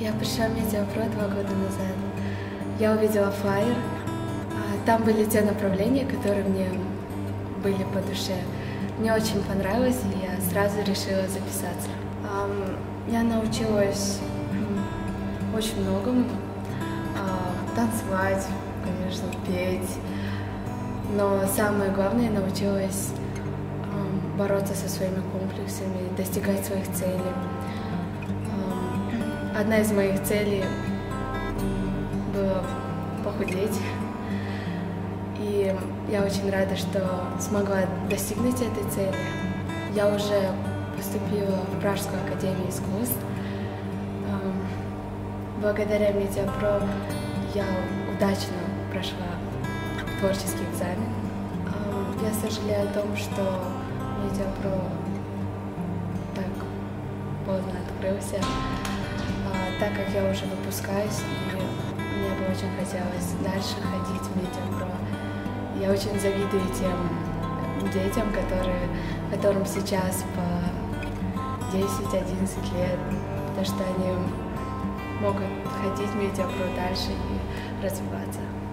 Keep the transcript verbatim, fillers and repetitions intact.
Я пришла в Медиапро два года назад. Я увидела флаер. Там были те направления, которые мне были по душе. Мне очень понравилось, и я сразу решила записаться. Я научилась очень многому. Танцевать, конечно, петь. Но самое главное, я научилась бороться со своими комплексами, достигать своих целей. Одна из моих целей была похудеть. И я очень рада, что смогла достигнуть этой цели. Я уже поступила в Пражскую академию искусств. Благодаря Медиапро я удачно прошла творческий экзамен. Я сожалею о том, что Медиапро так поздно открылся, так как я уже выпускаюсь, и мне бы очень хотелось дальше ходить в Медиапро. Я очень завидую тем детям, которые, которым сейчас по десять-одиннадцать лет, потому что они могут ходить в Медиапро дальше и развиваться.